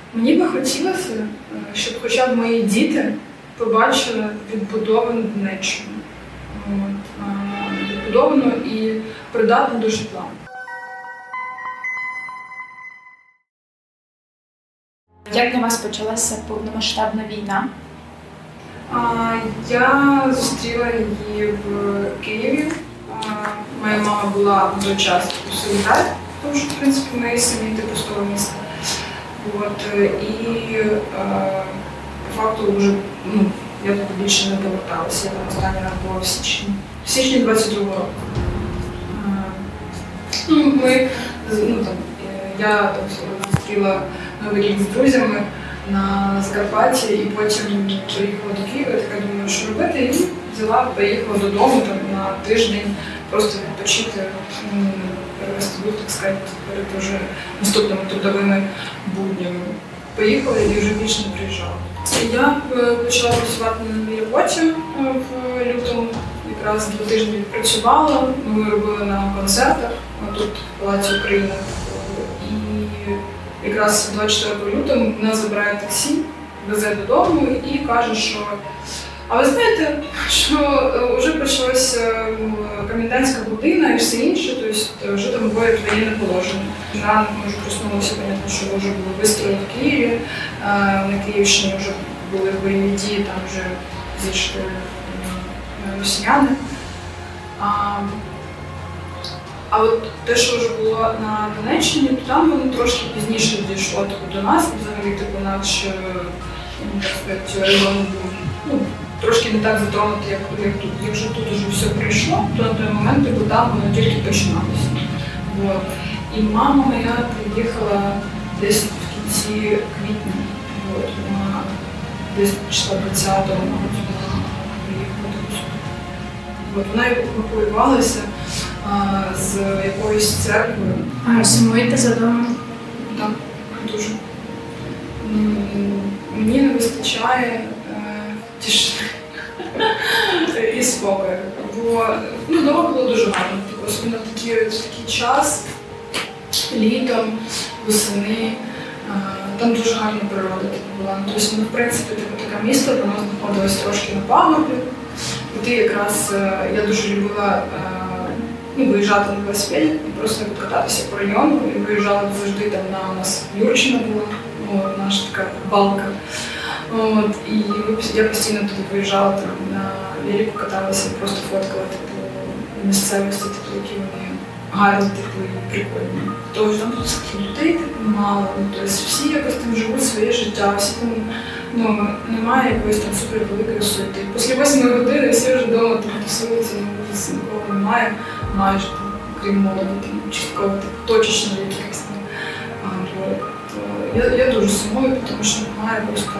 Мені би хотілося, щоб хоча б мої діти побачили відбудовану Донеччину. Відбудовану і придатну до житла. Як для вас почалася повномасштабна війна? Я зустріла її в Києві. Моя мама була в той час у Солідарі, тому що, в принципі, ми самі типу з того міста. І по факту вже я туди більше не поверталася. Я там останній раз була в січні 22-го року. Я зустріла Новий рік з друзями на Закарпатті і потім приїхала до Києва, така думаю, що робити, і поїхала додому на тиждень, просто відпочити, перевести дух, так сказати, перед вже наступними трудовими буднями. Поїхала і вже більше не приїжджала. Я почала працювати на новій роботі в лютому, якраз 2 тижні відпрацювала, ми робили на концертах тут в Палаці України. І якраз 24 лютого мене забирає таксі, везе додому і каже, що а ви знаєте, що вже почалася комендантська година і все інше, тобто вже там вводять воєнне положення. Ранок ми вже проснулися, понятно, що вже були вистріли в Києві, на Київщині вже були бойові дії, там вже зійшли росіяни. А от те, що вже було на Донеччині, то там воно трошки пізніше дійшло до нас, взагалі наш район був трошки не так затронутий, як тут. Якщо тут вже все прийшло, то на той момент там воно тільки починалося. І мама моя приїхала десь в кінці квітня, вона десь числа 20-го, мабуть, вона приїхала до сюди. Вона евакуювалася з якоюсь церквою. Сумуєте за домом? Так, дуже. Мені не вистачає тишини і спокою. Бо вдома було дуже гарно. Особливо в такий час, літом, восени. Там дуже гарна природа була. Тобто, в принципі, таке місто, воно знаходилось трошки на пагорбі. І якраз я дуже любила виїжджати на велосипеді і просто кататися по району. І виїжджала завжди, там у нас Юрчина була, наша така балка. І я постійно туди виїжджала, там, на велику каталася, просто фоткала місцевості, які вони гарні, і прикольні. Тому що там тут людей мало, тобто всі якось там живуть своє життя, всі там, немає якоїсь там супервеликої суети. Після 8 години всі вже вдома тусуються, нікого немає, майже, крім молоді, частково точечно якихось. Я дуже сумую, тому що немає просто,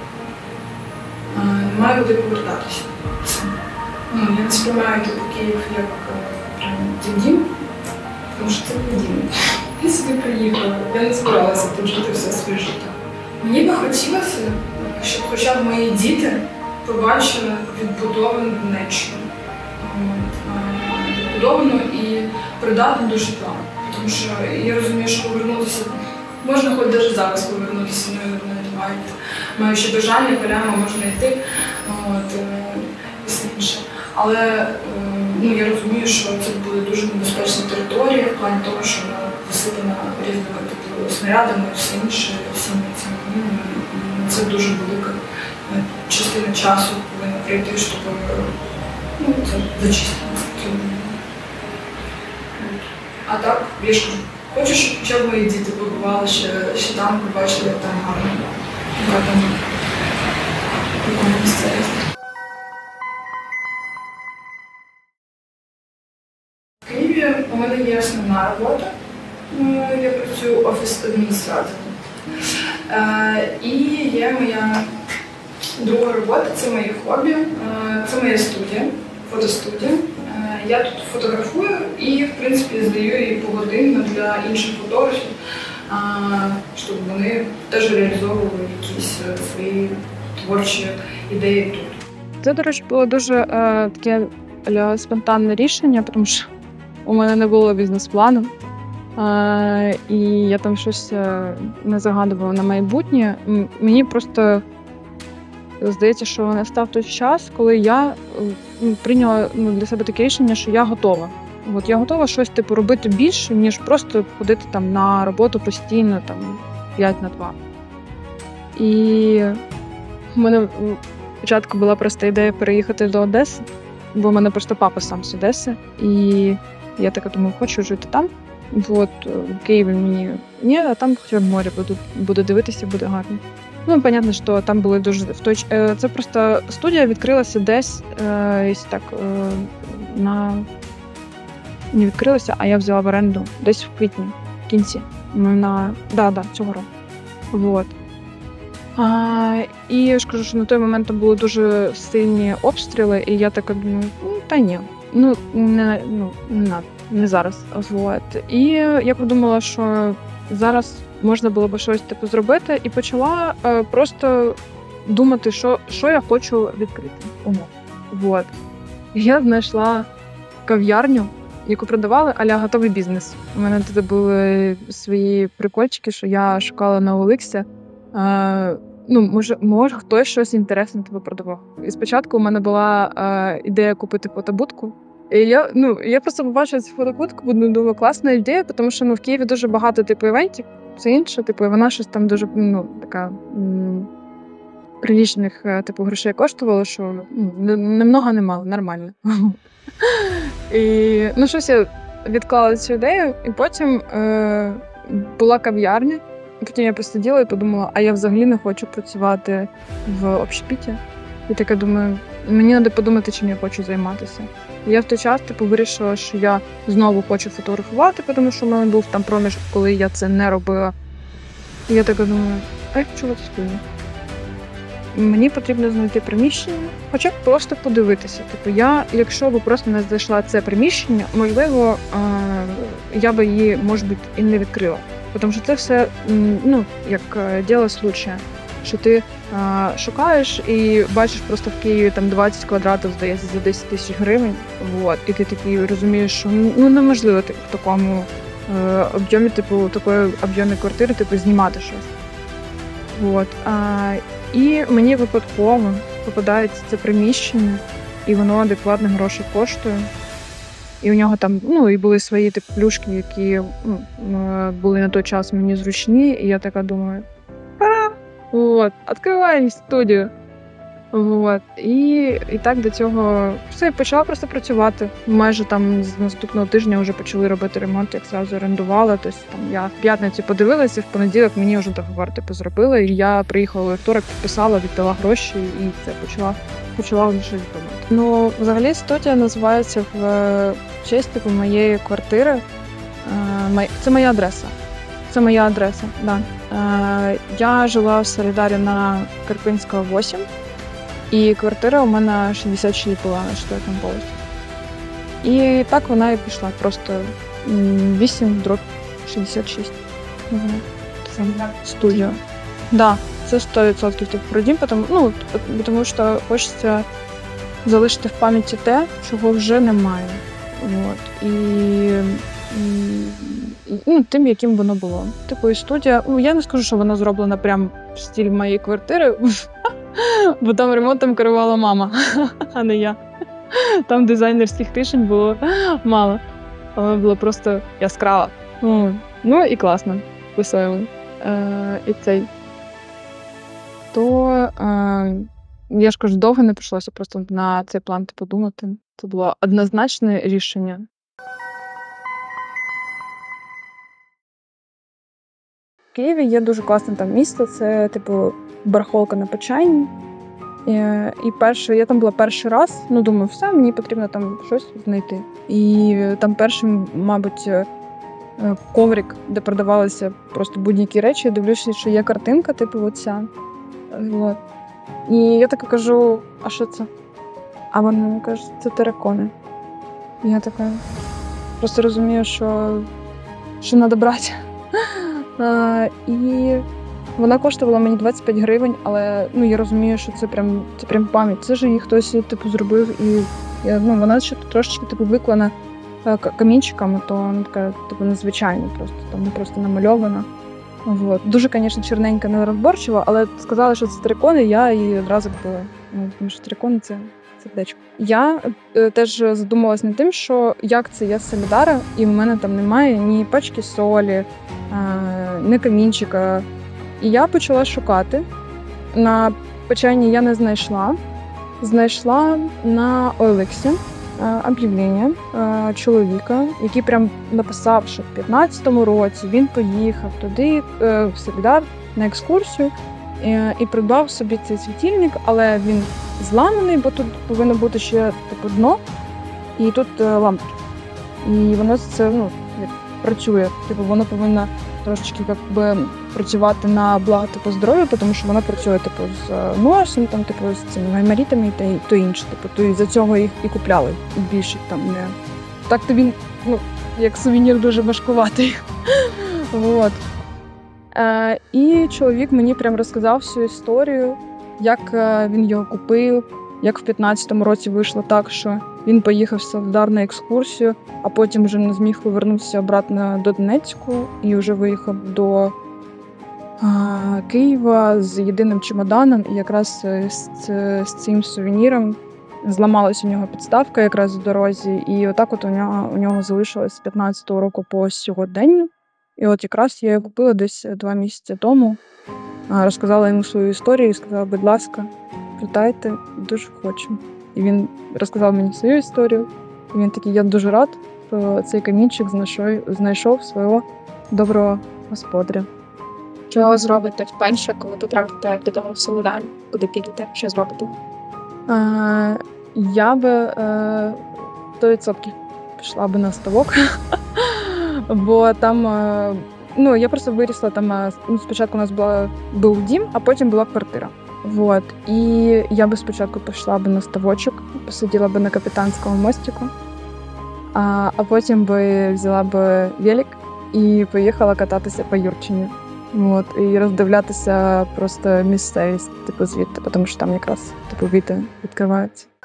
немає куди повертатися. Я не сприймаю Київ як дім, тому що це не дім. Я сюди приїхала, я не збиралася тут жити все своє життя. Мені би хотілося, щоб хоча б мої діти побачили відбудовану Донеччину. Відбудовану і придатну до житла. Тому що я розумію, що повернутися, можна хоч навіть зараз повернутися, маю ще бажання, прямо можна йти, і все інше. Але я розумію, що це буде дуже небезпечна територія в плані того, що вона засипана різними снарядами і все інше, всіми цими мінами. Це дуже велика частина часу повинна прийти, щоб це зачистити. А так, я ж кажу, хочу, щоб хоча б мої діти побували, ще там побачили, як там гарно. В Києві у мене є основна робота. Я працюю офіс-адміністратором. І є моя друга робота, це моє хобі, це моя студія, фотостудія. Я тут фотографую і, в принципі, здаю її погодинно для інших фотографів, щоб вони теж реалізовували якісь свої творчі ідеї тут. Це, до речі, було дуже таке спонтанне рішення, тому що у мене не було бізнес-плану. І я там щось не загадувала на майбутнє. Мені просто здається, що настав той час, коли я прийняла для себе таке рішення, що я готова. От я готова щось типу робити більше, ніж просто ходити там на роботу постійно, там 5/2. І в мене спочатку була просто ідея переїхати до Одеси, бо в мене просто папа сам з Одеси. І я така думаю, хочу жити там. От, в Києві мені ні, а там хоча б море буду дивитися, буде гарно. Ну, понятно, що там були дуже це просто студія відкрилася десь так не відкрилася, а я взяла в оренду десь в квітні, в кінці. Цього року. Вот. І я ж кажу, що на той момент там були дуже сильні обстріли, і я така думаю, не зараз. Вот. І я подумала, що зараз можна було б щось типу зробити, і почала просто думати, що я хочу відкрити. Вот. І я знайшла кав'ярню, яку продавали а-ля готовий бізнес. У мене тут були свої прикольчики, що я шукала на OLX. Може хтось щось інтересне тебе продавав. І спочатку у мене була ідея купити фотобудку. І я просто побачила цю фотобудку, думала, класна ідея, тому що в Києві дуже багато типу івентів, все інше, типу, і вона щось там дуже така прилічних типу грошей коштувала, що немного не мало, нормально. І щось я відклала цю ідею, і потім була кав'ярня. Потім я посиділа і подумала, а я взагалі не хочу працювати в общепіті. І така думаю, мені треба подумати, чим я хочу займатися. І я в той час вирішила, що я знову хочу фотографувати, тому що в мене був там проміжок, коли я це не робила. І я така думаю, а я хочу в студію. Мені потрібно знайти приміщення, хоча б просто подивитися. Якщо б просто не знайшла це приміщення, можливо, я би її, може бути, і не відкрила. Тому що це все, як діло случая, що ти шукаєш і бачиш просто в Києві там 20 квадратів, здається, за 10 тисяч гривень, вот, і ти такий розумієш, що неможливо в такому об'ємі, такої об'ємної квартири, знімати щось. Вот. І мені випадково попадається це приміщення, і воно адекватно грошей коштує. І у нього там, і були свої плюшки, які були на той час мені зручні, і я така думаю, відкриваємо студію. Вот. І так до цього все, почала просто працювати. Майже там з наступного тижня вже почали робити ремонт, як зразу орендувала. Тобто я в п'ятницю подивилася, в понеділок мені вже договор зробили, і я приїхала у вівторок, підписала, віддала гроші і це почала вже відбувати. Взагалі студія називається в честь моєї квартири. Це моя адреса. Да. Я жила в Солідарі на Карпинського, 8. І квартира у мене 66 була на 4-му поверсі. І так вона і пішла. Просто 8/66. Це студія. Да, це 100% про дім, тому що хочеться залишити в пам'яті те, чого вже немає. Вот. І тим, яким воно було. І студія, я не скажу, що вона зроблена прям в стилі моєї квартири, бо там ремонтом керувала мама, а не я. Там дизайнерських рішень було мало. Воно було просто яскраво. І класно. Весело. Я ж кажу, довго не прийшлося просто на цей план подумати. Це було однозначне рішення. В Києві є дуже класне там місто, це барахолка на Почайні. Я там була перший раз, думаю, все, мені потрібно там щось знайти. І там перший, мабуть, коврик, де продавалися просто будь-які речі, я дивлюся, що є картинка, оця. Вот. І я така кажу, а що це? А вона каже, це теракони. І я така просто розумію, що треба брати. І вона коштувала мені 25 гривень, але я розумію, що це прям пам'ять. Це ж її хтось зробив, і вона ще трошечки виклана камінчиками, то вона така типу незвичайна, просто там не просто намальована. Вот. Дуже, звісно, чорненька, нерозборчива, але сказали, що це дракони, я її одразу купила. Тому що дракони – це сердечко. Я теж задумалась над тим, що як це я з Солідара, і в мене там немає ні пачки солі, ні камінчика. І я почала шукати. На печені я не знайшла. Знайшла на OLX об'явлення чоловіка, який прям написав, що в 15-му році він поїхав туди, в Солідар, на екскурсію і придбав собі цей світильник, але він зламаний, бо тут повинно бути ще типу дно, і тут лампочка. І воно це працює. Типу воно повинно трошечки якби працювати на благо типу здоров'я, тому що воно працює типу з носом, там типу з цими гаймарітами і то інше. Типу, то із-за цього їх і купляли більше там не. Так то він як сувенір дуже важкуватий. Вот. І чоловік мені прям розказав всю історію, як він його купив, як в 15-му році вийшло так, що він поїхав в Солідар на екскурсію, а потім вже не зміг повернутися обратно до Донецьку і вже виїхав до Києва з єдиним чемоданом. І якраз з цим сувеніром зламалась у нього підставка якраз в дорозі. І отак от у нього залишилось з 15-го року по сьогодення. І от якраз я її купила десь 2 місяці тому. Розказала йому свою історію і сказала, будь ласка, питайте, дуже хочу. І він розказав мені свою історію. І він такий, я дуже рад, що цей камінчик знайшов свого доброго господаря. Що зробите вперше, коли потрапите додому в Солідар? Куди підете? Що зробите? Я би 100% пішла би на ставок. Бо там, я просто вирісла там, спочатку у нас був дім, а потім була квартира. Вот. І я би спочатку пішла би на ставочок, посиділа би на капітанському мостику, а потім би взяла би велик і поїхала кататися по Юрчині. Вот. І роздивлятися просто місцевість, типу, звідти, тому що там якраз, типу, віти відкриваються.